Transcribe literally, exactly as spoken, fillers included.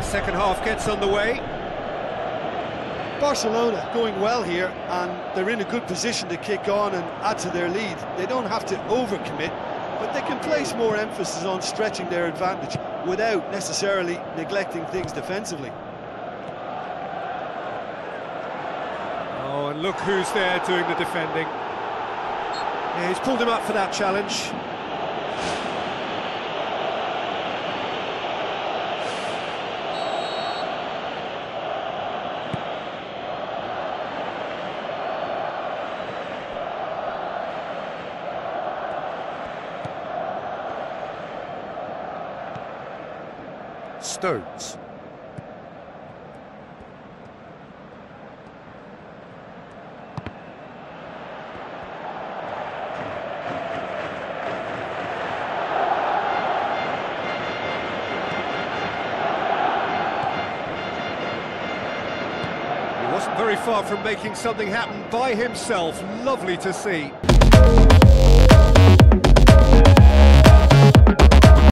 The second half gets underway. Barcelona going well here, and they're in a good position to kick on and add to their lead. They don't have to overcommit, but they can place more emphasis on stretching their advantage without necessarily neglecting things defensively. Oh, and look who's there doing the defending. Yeah, he's pulled him up for that challenge. Stones. He wasn't very far from making something happen by himself. Lovely to see.